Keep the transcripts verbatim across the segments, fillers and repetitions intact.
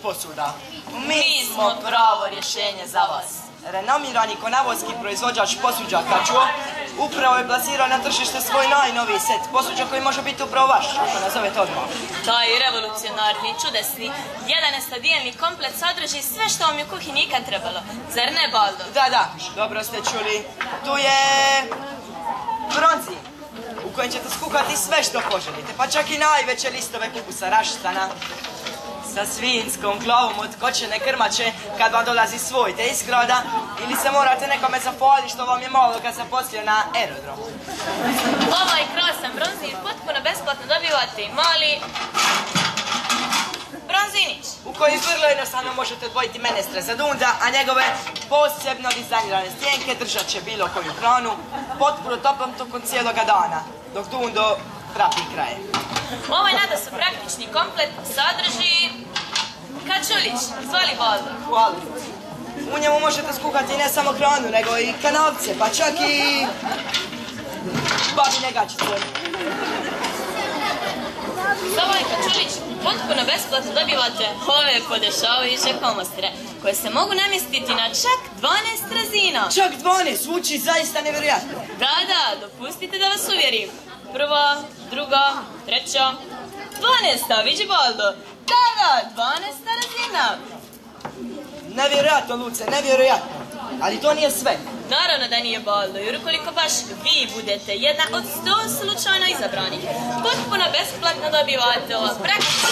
posuda. Mi smo pravo rješenje za vas. Renomirani konavojski proizvođač posuđa Kačuo upravo je plasirao na tržište svoj najnoviji set posuđa koji može biti upravo vaš, ako nazovete odmah. Taj revolucionarni, čudesni, jedan estadijelni komplet sadrži sve što vam je u kuhinji nikad trebalo. Zar ne, Baldo? Da, da, dobro ste čuli. Tu je bronzi u kojem ćete skuhati sve što poželite, pa čak i najveće listove kupusa raštana. Sa svinskom glavom od kočene krmače kad vam dolazi svojte iz grada ili se morate nekome zafali što vam je malo kad sam poslio na aerodromu. Ovaj krasan bronzir potpuno besplatno dobivate i mali bronzinić u koji vrlo jednostavno možete odvojiti menestre za dunda, a njegove posebno dizajnirane stjenke držat će bilo koju hranu potpuno toplom tokom cijeloga dana, dok dundo trapi kraje. Ovaj nadasve praktični komplet sadrži kačulić. Izvoli, Baldo. Hvala. U njemu možete skuhati ne samo hranu, nego i kanavce, pa čak i babine gačice. Za ovaj kačulić potpuno besplatno dobivate ove podešavajuće komostre, koje se mogu namjestiti na čak dvanaest razina. Čak dvanaest, zvuči zaista nevjerojatno. Da, da, dopustite da vas uvjerim. Prva, druga, treća, dvanaesta, vidi, Baldo. Da, da, dvanaesta razina. Nevjerojatno, Luce, nevjerojatno. Ali to nije sve. Naravno da nije, Baldo, jer ukoliko baš vi budete jedna od sto slučajno izabranih, potpuno besplatno dobivate ova praktična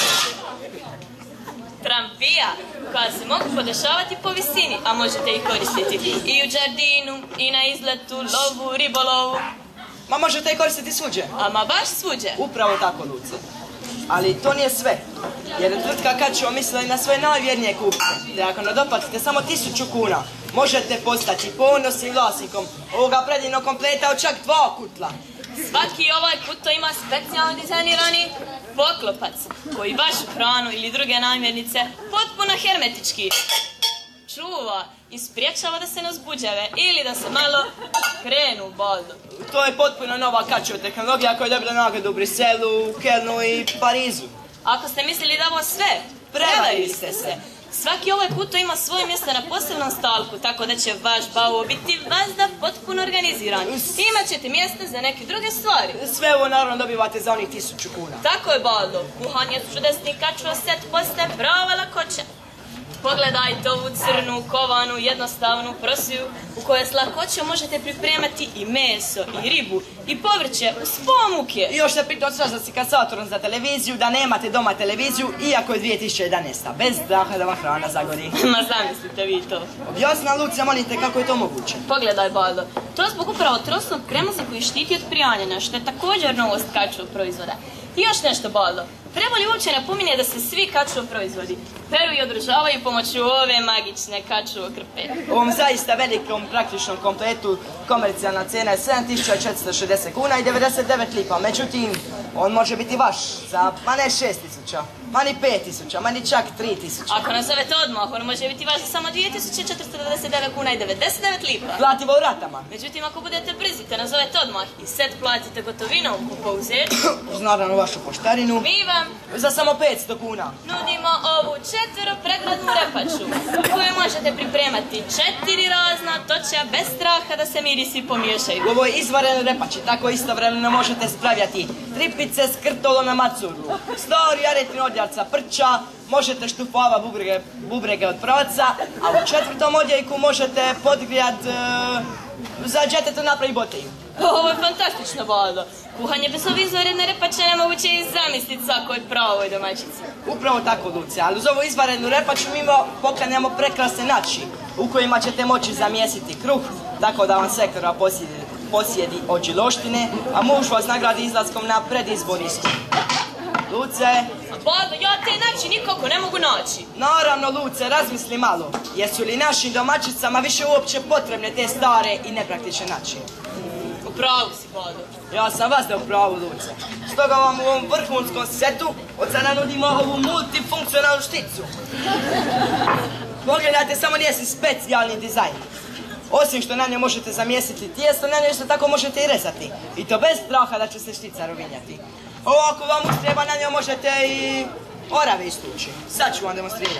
trampija koja se mogu podešavati po visini, a možete ih koristiti i u džardinu, i na izletu, lovu, ribolovu. Ma možete i koristiti svuđe. Ama baš svuđe. Upravo tako, Luce. Ali to nije sve. Jer je tvrtka Kačuo mislila i na svoje najvjernije kupce. Te ako nadoplatite samo tisuću kuna, možete postati ponosnim vlasnikom ovoga predivnog kompleta od čak dva kutla. Svaki ovaj kuto ima specijalno dizajnirani poklopac, koji vašu hranu ili druge namirnice potpuno hermetički čuva i spriječava da se ne uzbuđave ili da se malo krenu, Baldo. To je potpuno nova Kačuo tehnologija koja je dobila nagradu u Briselu, Kelnu i Parizu. Ako ste mislili da ovo sve, prevarili ste se. Svaki ovaj kuto ima svoje mjesto na posebnom stalku, tako da će vaš bavo biti vazda potpuno organiziran. Imat ćete mjesta za neke druge stvari. Sve ovo naravno dobivate za onih tisuću kuna. Tako je, Baldo. Kuhanje čudesni Kačuo set postaje prava lakoća. Pogledajte ovu crnu, kovanu, jednostavnu prosiju u kojoj s lakoćom možete pripremati i meso, i ribu, i povrće uz pola muke. I još se pritom svađa s kasatorom za televiziju, da nemate doma televiziju, iako je dvije tisuće jedanaesta. Bez straha da vam hrana zagori. Ma zamislite vi to. Objasna, Lucija, molim te, kako je to moguće? Pogledaj, Baldo. To je zbog upravo trosnog kremoza koji štiti od prijanjanja, što je također novost Kačuo proizvoda. I još nešto, Baldo. Treba li uopće napominje da se svi Kačuo proizvodi peru i održavaju pomoću ove magične Kačuo krpe? U ovom zaista velikom praktičnom kompletu komercijalna cena je sedam tisuća četiristo šezdeset kuna i devedeset devet lipa. Međutim, on može biti vaš za, ma ne šest tisuća, ma ni pet tisuća, ma ni čak tri tisuće. Ako nazovete odmah, on može biti vaš za samo dvije tisuće četiristo devedeset devet kuna i devedeset devet lipa. Platimo u ratama. Međutim, ako budete brzi te nazovete odmah i set platite gotovinom u pouzeću, uz naravno vašu poštarinu, mi vam za samo petsto kuna nudimo ovu četveropreglednu repaču koju možete pripremati četiri razna toča bez straha da se mirisi pomiješaju. U ovoj izvarenoj repači tako istovremeno možete spravljati tripice s krtolom na macuru, stari aretni odjarca prća, možete štufava bubrege, bubrege od pravaca, a u četvrtom odjejku možete podgrijat e, za džetetu napravi boteju. Ovo je fantastično, Baldo. Kuhanje bez ove izvaredne repače nemoguće i zamisliti svakoj pravoj domaćici. Upravo tako, Lucija, ali uz ovu izvarednu repaču mi poklanjamo prekrasne nači u kojima ćete moći zamjesiti kruh, tako da vam sektora posjedi, posjedi ođiloštine, a muž vas nagradi izlaskom na predizborni skup. Luce... Baldo, ja te naći nikako ne mogu naći. Naravno, Luce, razmisli malo. Jesu li našim domaćicama više uopće potrebne te stare i nepraktične načine? U pravu si, Baldo. Ja sam vas da u pravu, Luce. Stoga vam u ovom vrhunskom setu od sada nudimo ovu multifunkcionalnu šticu. Pogledajte, samo njezin specijalni dizajn. Osim što na njoj možete zamjesiti tijesto, na njoj isto tako možete i rezati. I to bez straha da će se štica rovinjati. Ovako vam treba, na njoj možete i Orave istući. Sad ću vam demonstrirati.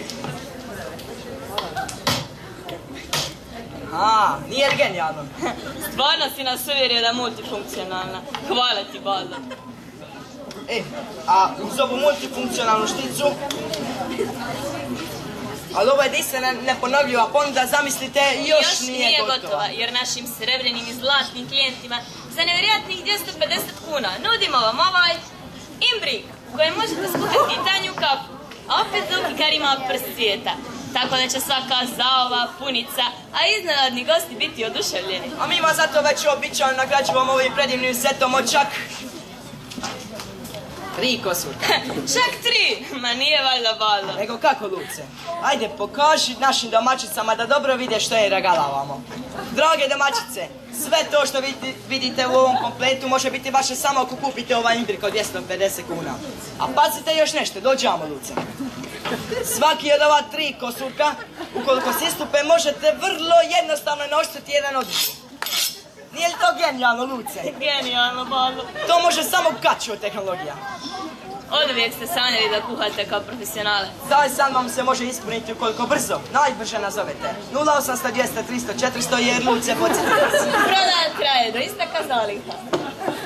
A, nije li genijalno? Stvarno si nas uvjerio da je multifunkcionalna. Hvala ti, Baldo. E, a uz ovu multifunkcionalnu šticu, ali ovo je jedinstvena neponovljiva ponuda, zamislite, još, još nije, nije gotova. gotova. Jer našim srebrenim i zlatnim klijentima za nevjerojatnih dvjesto pedeset kuna nudimo vam ovaj imbrik koji možete skupiti tanju kafu, a opet dok karima prst svijeta. Tako da će svaka zaova, punica, a iznenadni gosti biti oduševljeni. A mi vas zato već običajno nagrađujemo ovim predivnim setom od čak tri kosurka. Čak tri! Ma nije valjda Baldo. Nego kako, Luce? Ajde, pokaži našim domaćicama da dobro vide što je regalavamo. Drage domaćice, sve to što vidite u ovom kompletu može biti vaše samo ako kupite ovaj imbrik od dvjesto pedeset kuna. A pazite još nešto, dođemo, Luce. Svaki od ova tri kosurka, ukoliko se istupe, možete vrlo jednostavno naoštriti jedan od njih. Nije li to genijalno, Luce? Genijalno, Baldo. To može samo Kačio tehnologija. Od uvijek ste sanjali da kuhate kao profesionalac. Taj san vam se može ispuniti ukoliko brzo, najbrže nazovete. nula osamsto dvjesto tristo četiristo jer Luce podsjetite se. Prodaja traje do isteka zaliha.